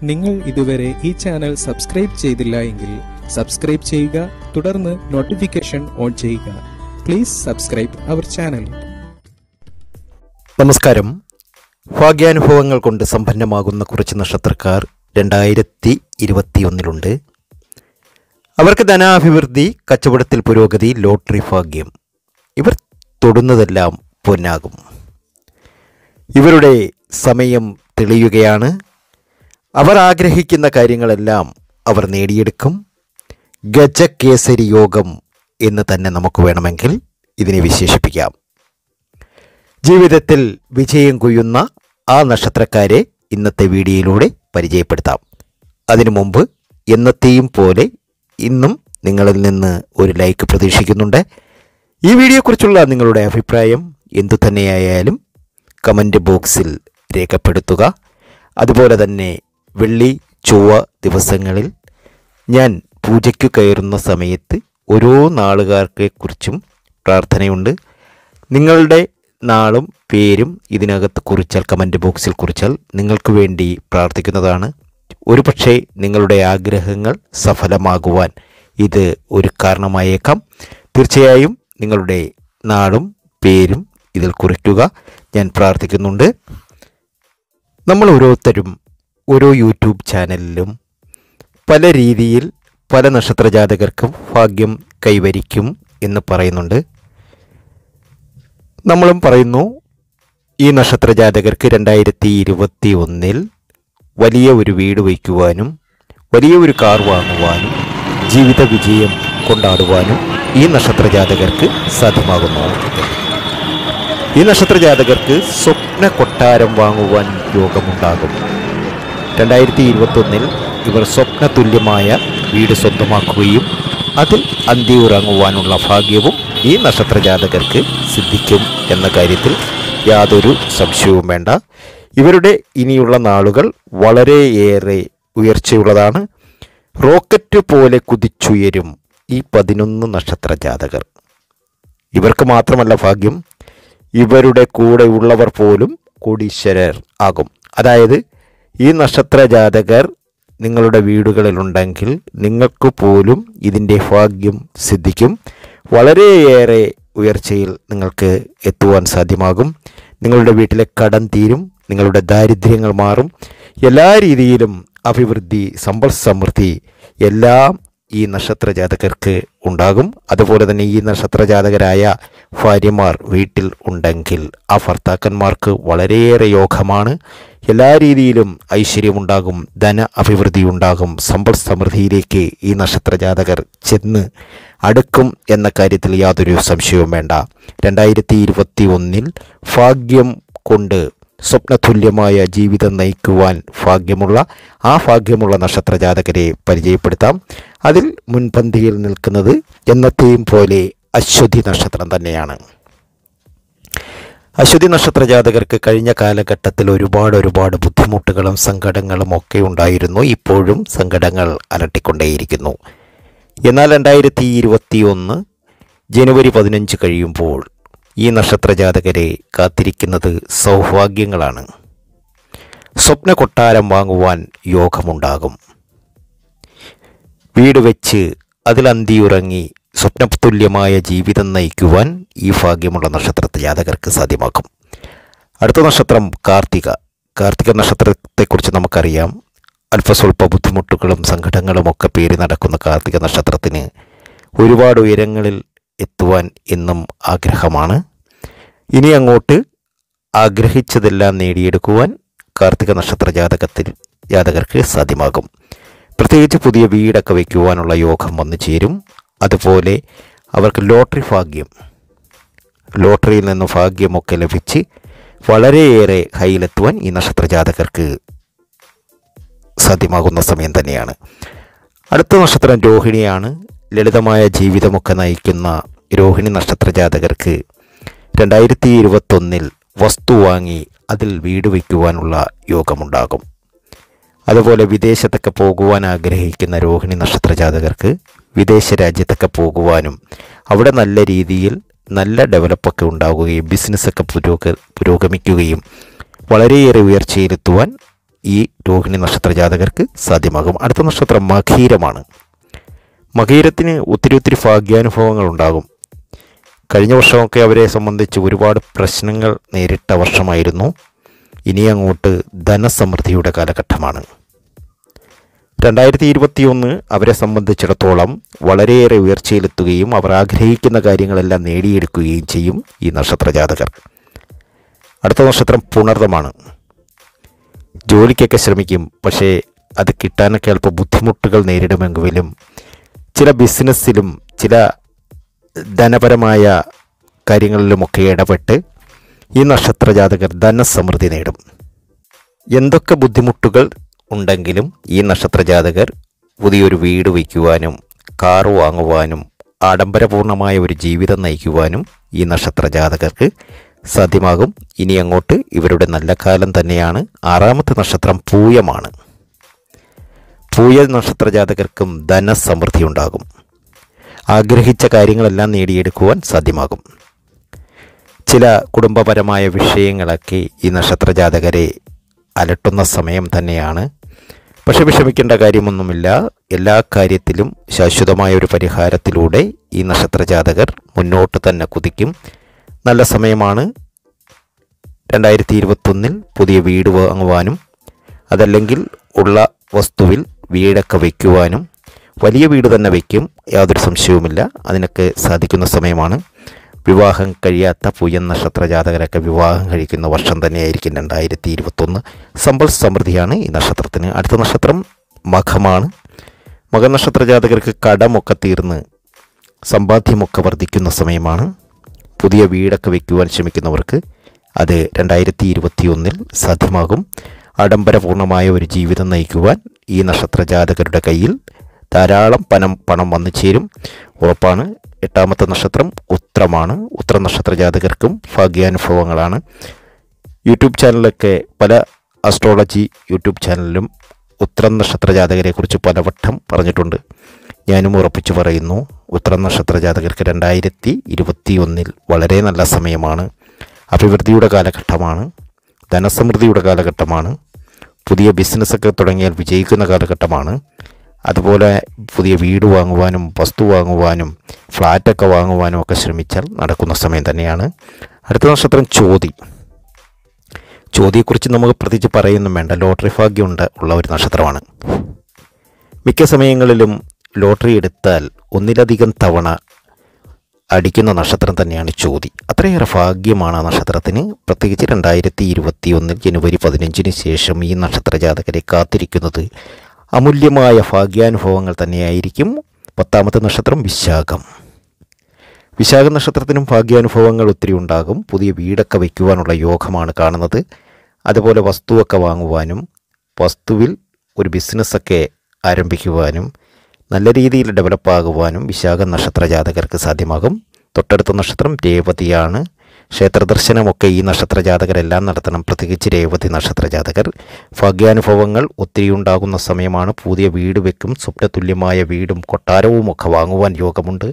നിങ്ങൾ ഇതുവരെ ഈ ചാനൽ സബ്സ്ക്രൈബ് ചെയ്തില്ല എങ്കിൽ സബ്സ്ക്രൈബ് ചെയ്യുക, തുടർന്ന് നോട്ടിഫിക്കേഷൻ ഓൺ ചെയ്യുക. Please subscribe our channel. നമസ്കാരം. ഭാഗ്യാനുഭവങ്ങൾ കൊണ്ട് സമ്പന്നമാകുന്ന കുറച്ച് നക്ഷത്രക്കാർ 2021 അവർക്ക് ധനാഭിവൃദ്ധി, കച്ചവടത്തിൽ പുരോഗതി, ലോട്ടറി ഭാഗ്യം. ഇവർ തൊടുന്നതെല്ലാം പൊന്നാകും. ഇവരുടെ സമയം തെളിയുകയാണ്. അവർ ആഗ്രഹിക്കുന്ന കാര്യങ്ങളെല്ലാം അവർ നേടിയെടുക്കും. ഗജകേസരി യോഗം എന്ന് തന്നെ നമുക്ക് വേണമെങ്കിൽ ഇതിനെ വിശേഷിപ്പിക്കാം. ജീവിതത്തിൽ വിജയം കൊയ്യുന്ന ആ നക്ഷത്രക്കാരെ ഇന്നത്തെ വീഡിയോയിലൂടെ പരിചയപ്പെടുത്താം. അതിനു മുമ്പ് എന്നത്തെയും പോലെ ഇന്നും നിങ്ങളിൽ നിന്ന് ഒരു ലൈക്ക് പ്രതീക്ഷിക്കുന്നുണ്ട്. ഈ വീഡിയോയെക്കുറിച്ചുള്ള നിങ്ങളുടെ അഭിപ്രായം എന്തു തന്നെയായാലും കമൻറ്റ് ബോക്സിൽ രേഖപ്പെടുത്തുക. അതുപോലെ തന്നെ വെള്ളി, ചൊവ്വ ദിവസങ്ങളിൽ ഞാൻ പൂജയ്ക്ക് കയറുന്ന സമയത്ത് ഓരോ നാളുകാർക്കെക്കുറിച്ചും പ്രാർത്ഥനയുണ്ട്. നിങ്ങളുടെ നാളും പേരും ഇതിനകത്ത് കുറിച്ചാൽ, കമൻറ്റ് ബോക്സിൽ കുറിച്ചാൽ നിങ്ങൾക്ക് വേണ്ടി പ്രാർത്ഥിക്കുന്നതാണ്. ഒരുപക്ഷെ നിങ്ങളുടെ ആഗ്രഹങ്ങൾ സഫലമാകുവാൻ ഇത് ഒരു കാരണമായേക്കാം. തീർച്ചയായും നിങ്ങളുടെ നാളും പേരും ഇതിൽ കുറിക്കുക. ഞാൻ പ്രാർത്ഥിക്കുന്നുണ്ട്. നമ്മൾ ഓരോരുത്തരും ഓരോ യൂട്യൂബ് ചാനലിലും പല രീതിയിൽ പല നക്ഷത്രജാതകർക്കും ഭാഗ്യം കൈവരിക്കും എന്ന് പറയുന്നുണ്ട്. നമ്മളും പറയുന്നു, ഈ നക്ഷത്രജാതകർക്ക് 2021 വലിയ ഒരു വീട് വയ്ക്കുവാനും വലിയ ഒരു കാർ വാങ്ങുവാനും ജീവിത വിജയം കൊണ്ടാടുവാനും ഈ നക്ഷത്രജാതകർക്ക് സാധ്യമാകുന്നു. ഈ നക്ഷത്രജാതകർക്ക് സ്വപ്ന കൊട്ടാരം വാങ്ങുവാൻ യോഗമുണ്ടാകും. 2021 ഇവർ സ്വപ്ന തുല്യമായ വീട് സ്വന്തമാക്കുകയും അതിൽ അന്തിയുറങ്ങുവാനുള്ള ഭാഗ്യവും ഈ നക്ഷത്രജാതകർക്ക് സിദ്ധിക്കും എന്ന കാര്യത്തിൽ യാതൊരു സംശയവും വേണ്ട. ഇവരുടെ ഇനിയുള്ള നാളുകൾ വളരെയേറെ ഉയർച്ചയുള്ളതാണ്. റോക്കറ്റ് പോലെ കുതിച്ചുയരും ഈ 11 നക്ഷത്രജാതകർ. ഇവർക്ക് മാത്രമല്ല ഭാഗ്യം, ഇവരുടെ കൂടെ ഉള്ളവർ പോലും കോടീശ്വരർ ആകും. അതായത് ഈ നക്ഷത്രജാതകർ നിങ്ങളുടെ വീടുകളിലുണ്ടെങ്കിൽ നിങ്ങൾക്ക് പോലും ഇതിൻ്റെ ഭാഗ്യം സിദ്ധിക്കും. വളരെയേറെ ഉയർച്ചയിൽ നിങ്ങൾക്ക് എത്തുവാൻ സാധ്യമാകും. നിങ്ങളുടെ വീട്ടിലെ കടം തീരും, നിങ്ങളുടെ ദാരിദ്ര്യങ്ങൾ മാറും. എല്ലാ രീതിയിലും അഭിവൃദ്ധി, സമ്പൽ സമൃദ്ധി എല്ലാം ഈ നക്ഷത്രജാതകർക്ക് ഉണ്ടാകും. അതുപോലെ തന്നെ ഈ നക്ഷത്രജാതകരായ ഭാര്യമാർ വീട്ടിൽ ഉണ്ടെങ്കിൽ ആ ഭർത്താക്കന്മാർക്ക് വളരെയേറെ യോഗമാണ്. എല്ലാ രീതിയിലും ഐശ്വര്യമുണ്ടാകും, ധന അഭിവൃദ്ധി ഉണ്ടാകും. സമ്പൽ സമൃദ്ധിയിലേക്ക് ഈ നക്ഷത്രജാതകർ ചെന്ന് അടുക്കും എന്ന കാര്യത്തിൽ യാതൊരു സംശയവും വേണ്ട. 2021 ഭാഗ്യം കൊണ്ട് സ്വപ്നതുല്യമായ ജീവിതം നയിക്കുവാൻ ഭാഗ്യമുള്ള നക്ഷത്രജാതകരെ പരിചയപ്പെടുത്താം. അതിൽ മുൻപന്തിയിൽ നിൽക്കുന്നത് എന്നത്തെയും പോലെ അശ്വതി നക്ഷത്രം തന്നെയാണ്. അശ്വതി നക്ഷത്രജാതകർക്ക് കഴിഞ്ഞ കാലഘട്ടത്തിൽ ഒരുപാട് ബുദ്ധിമുട്ടുകളും സങ്കടങ്ങളും ഒക്കെ ഉണ്ടായിരുന്നു. ഇപ്പോഴും സങ്കടങ്ങൾ അലട്ടിക്കൊണ്ടേയിരിക്കുന്നു. എന്നാൽ 2021 ജനുവരി 15 കഴിയുമ്പോൾ ഈ നക്ഷത്രജാതകരെ കാത്തിരിക്കുന്നത് സൗഭാഗ്യങ്ങളാണ്. സ്വപ്ന കൊട്ടാരം വാങ്ങുവാൻ യോഗമുണ്ടാകും. വീട് വെച്ച് അതിൽ അന്തിയുറങ്ങി സ്വപ്നതുല്യമായ ജീവിതം നയിക്കുവാൻ ഈ ഭാഗ്യമുള്ള നക്ഷത്രജാതകർക്ക് സാധ്യമാക്കും. അടുത്ത നക്ഷത്രം കാർത്തിക നക്ഷത്രത്തെക്കുറിച്ച് നമുക്കറിയാം. അല്പസ്വല്പ ബുദ്ധിമുട്ടുകളും സങ്കടങ്ങളും ഒക്കെ പേറി നടക്കുന്ന കാർത്തിക നക്ഷത്രത്തിന് ഒരുപാട് ഉയരങ്ങളിൽ എത്തുവാൻ എന്നും ആഗ്രഹമാണ്. ഇനി അങ്ങോട്ട് ആഗ്രഹിച്ചതെല്ലാം നേടിയെടുക്കുവാൻ കാർത്തിക ജാതകർക്ക് സാധ്യമാകും. പ്രത്യേകിച്ച് പുതിയ വീടൊക്കെ വയ്ക്കുവാനുള്ള യോഗം വന്നു ചേരും. അതുപോലെ അവർക്ക് ലോട്ടറിയിൽ നിന്ന് ഭാഗ്യമൊക്കെ ലഭിച്ച് വളരെയേറെ ഹൈയിലെത്തുവാൻ ഈ നക്ഷത്രജാതകർക്ക് സാധ്യമാകുന്ന സമയം തന്നെയാണ്. അടുത്ത നക്ഷത്രം രോഹിണിയാണ്. ലളിതമായ ജീവിതമൊക്കെ നയിക്കുന്ന രോഹിണി നക്ഷത്രജാതകർക്ക് 2021 വസ്തു വാങ്ങി അതിൽ വീട് വയ്ക്കുവാനുള്ള യോഗമുണ്ടാകും. അതുപോലെ വിദേശത്തൊക്കെ പോകുവാൻ ആഗ്രഹിക്കുന്ന രോഹിണി നക്ഷത്രജാതകർക്ക് വിദേശ രാജ്യത്തൊക്കെ പോകുവാനും അവിടെ നല്ല രീതിയിൽ നല്ല ഡെവലപ്പൊക്കെ ഉണ്ടാവുകയും ബിസിനസ്സൊക്കെ പുരോഗമിക്കുകയും വളരെയേറെ ഉയർച്ചയിലെത്തുവാൻ ഈ രോഹിണി നക്ഷത്ര ജാതകർക്ക് സാധ്യമാകും. അടുത്ത നക്ഷത്രം മകീരമാണ്. മകീരത്തിന് ഒത്തിരി ഭാഗ്യാനുഭവങ്ങൾ ഉണ്ടാകും. കഴിഞ്ഞ വർഷമൊക്കെ അവരെ സംബന്ധിച്ച് ഒരുപാട് പ്രശ്നങ്ങൾ നേരിട്ട വർഷമായിരുന്നു. ഇനി അങ്ങോട്ട് ധനസമൃദ്ധിയുടെ കാലഘട്ടമാണ്. 2021 അവരെ സംബന്ധിച്ചിടത്തോളം വളരെയേറെ ഉയർച്ചയിലെത്തുകയും അവർ ആഗ്രഹിക്കുന്ന കാര്യങ്ങളെല്ലാം നേടിയെടുക്കുകയും ചെയ്യും ഈ നക്ഷത്ര ജാതകർ. അടുത്ത നക്ഷത്രം പുണർദമാണ്. ജോലിക്കൊക്കെ ശ്രമിക്കും, പക്ഷേ അത് കിട്ടാനൊക്കെ അല്പം ബുദ്ധിമുട്ടുകൾ നേരിടുമെങ്കിലും ചില ബിസിനസ്സിലും ചില ധനപരമായ കാര്യങ്ങളിലുമൊക്കെ ഇടപെട്ട് ഈ നക്ഷത്ര ജാതകർ ധനസമൃദ്ധി നേടും. എന്തൊക്കെ ബുദ്ധിമുട്ടുകൾ ഉണ്ടെങ്കിലും ഈ നക്ഷത്ര ജാതകർ പുതിയൊരു വീട് വയ്ക്കുവാനും കാറ് വാങ്ങുവാനും ആഡംബരപൂർണമായ ഒരു ജീവിതം നയിക്കുവാനും ഈ നക്ഷത്ര ജാതകർക്ക് സാധ്യമാകും. ഇനി അങ്ങോട്ട് ഇവരുടെ നല്ല കാലം തന്നെയാണ്. 6ാമത്തെ നക്ഷത്രം പൂയമാണ്. പൂയ നക്ഷത്ര ജാതകർക്കും ധനസമൃദ്ധി ഉണ്ടാകും. ആഗ്രഹിച്ച കാര്യങ്ങളെല്ലാം നേടിയെടുക്കുവാൻ സാധ്യമാകും. ചില കുടുംബപരമായ വിഷയങ്ങളൊക്കെ ഈ നക്ഷത്ര ജാതകരെ അലട്ടുന്ന സമയം തന്നെയാണ്. പക്ഷെ വിഷമിക്കേണ്ട കാര്യമൊന്നുമില്ല. എല്ലാ കാര്യത്തിലും ശാശ്വതമായ ഒരു പരിഹാരത്തിലൂടെ ഈ നക്ഷത്ര ജാതകർ മുന്നോട്ട് തന്നെ കുതിക്കും. നല്ല സമയമാണ്. 2021 പുതിയ വീട് വാങ്ങുവാനും അതല്ലെങ്കിൽ ഉള്ള വസ്തുവിൽ വീടൊക്കെ വയ്ക്കുവാനും, വലിയ വീട് തന്നെ വയ്ക്കും, യാതൊരു സംശയവുമില്ല. അതിനൊക്കെ സാധിക്കുന്ന സമയമാണ്. വിവാഹം കഴിയാത്ത പൂയ നക്ഷത്ര ജാതകരൊക്കെ വിവാഹം കഴിക്കുന്ന വർഷം തന്നെയായിരിക്കും 2021. സമ്പൽ സമൃദ്ധിയാണ് ഈ നക്ഷത്രത്തിന്. അടുത്ത നക്ഷത്രം മഖമാണ്. മകനക്ഷത്ര ജാതകർക്ക് കടമൊക്കെ തീർന്ന് സമ്പാദ്യമൊക്കെ വർദ്ധിക്കുന്ന സമയമാണ്. പുതിയ വീടൊക്കെ വയ്ക്കുവാൻ ശ്രമിക്കുന്നവർക്ക് അത് 2021 സാധ്യമാകും. ആഡംബരപൂർണമായ ഒരു ജീവിതം നയിക്കുവാൻ ഈ നക്ഷത്ര ജാതകരുടെ കയ്യിൽ ധാരാളം പണം വന്നു ചേരും, ഉറപ്പാണ്. 8ാമത്തെ നക്ഷത്രം ഉത്രമാണ്. ഉത്ര നക്ഷത്ര ജാതകർക്കും ഭാഗ്യാനുഭവങ്ങളാണ്. യൂട്യൂബ് ചാനലൊക്കെ പല അസ്ട്രോളജി യൂട്യൂബ് ചാനലിലും ഉത്ര നക്ഷത്ര ജാതകരെക്കുറിച്ച് പലവട്ടം പറഞ്ഞിട്ടുണ്ട്. ഞാനും ഉറപ്പിച്ചു പറയുന്നു, ഉത്ര നക്ഷത്ര ജാതകർക്ക് 2021 വളരെ നല്ല സമയമാണ്. അഭിവൃദ്ധിയുടെ കാലഘട്ടമാണ്. ധനസമൃദ്ധിയുടെ കാലഘട്ടമാണ്. പുതിയ ബിസിനസ്സൊക്കെ തുടങ്ങിയാൽ വിജയിക്കുന്ന കാലഘട്ടമാണ്. അതുപോലെ പുതിയ വീട് വാങ്ങുവാനും വസ്തു വാങ്ങുവാനും ഫ്ലാറ്റൊക്കെ വാങ്ങുവാനും ഒക്കെ ശ്രമിച്ചാൽ നടക്കുന്ന സമയം തന്നെയാണ്. അടുത്ത നക്ഷത്രം ചോതി. ചോതിയെക്കുറിച്ച് നമുക്ക് പ്രത്യേകിച്ച് പറയുന്നും വേണ്ട. ലോട്ടറി ഭാഗ്യം ഉള്ള ഒരു നക്ഷത്രമാണ്. മിക്ക സമയങ്ങളിലും ലോട്ടറി എടുത്താൽ ഒന്നിലധികം തവണ അടിക്കുന്ന നക്ഷത്രം തന്നെയാണ് ചോതി. അത്രയേറെ ഭാഗ്യമാണ് ആ നക്ഷത്രത്തിന്. പ്രത്യേകിച്ച് 2021 ജനുവരി 15 ശേഷം ഈ നക്ഷത്ര ജാതകരെ കാത്തിരിക്കുന്നത് അമൂല്യമായ ഭാഗ്യാനുഭവങ്ങൾ തന്നെയായിരിക്കും. 10ാമത്തെ നക്ഷത്രം വിശാഖം. വിശാഖ നക്ഷത്രത്തിനും ഭാഗ്യാനുഭവങ്ങൾ ഒത്തിരി ഉണ്ടാകും. പുതിയ വീടൊക്കെ വയ്ക്കുവാനുള്ള യോഗമാണ് കാണുന്നത്. അതുപോലെ വസ്തുവൊക്കെ വാങ്ങുവാനും വസ്തുവിൽ ഒരു ബിസിനസ്സൊക്കെ ആരംഭിക്കുവാനും നല്ല രീതിയിൽ ഡെവലപ്പാകുവാനും വിശാഖ നക്ഷത്ര ജാതകർക്ക് സാധ്യമാകും. തൊട്ടടുത്ത നക്ഷത്രം രേവതിയാണ്. ക്ഷേത്രദർശനമൊക്കെ ഈ നക്ഷത്ര ജാതകരെല്ലാം നടത്തണം. പ്രത്യേകിച്ച് രേവതി നക്ഷത്ര ജാതകർ. ഭാഗ്യാനുഭവങ്ങൾ ഒത്തിരി ഉണ്ടാകുന്ന സമയമാണ്. പുതിയ വീട് വെക്കും. സ്വപ്നതുല്യമായ വീടും കൊട്ടാരവും ഒക്കെ വാങ്ങുവാൻ യോഗമുണ്ട്.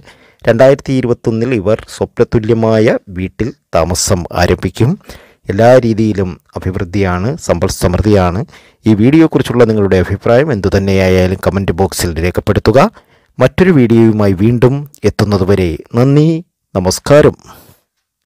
2021 ഇവർ സ്വപ്നതുല്യമായ വീട്ടിൽ താമസം ആരംഭിക്കും. എല്ലാ രീതിയിലും അഭിവൃദ്ധിയാണ്, സമ്പൽ സമൃദ്ധിയാണ്. ഈ വീഡിയോയെക്കുറിച്ചുള്ള നിങ്ങളുടെ അഭിപ്രായം എന്തുതന്നെയായാലും കമൻറ്റ് ബോക്സിൽ രേഖപ്പെടുത്തുക. മറ്റൊരു വീഡിയോയുമായി വീണ്ടും എത്തുന്നതുവരെ നന്ദി, നമസ്കാരം.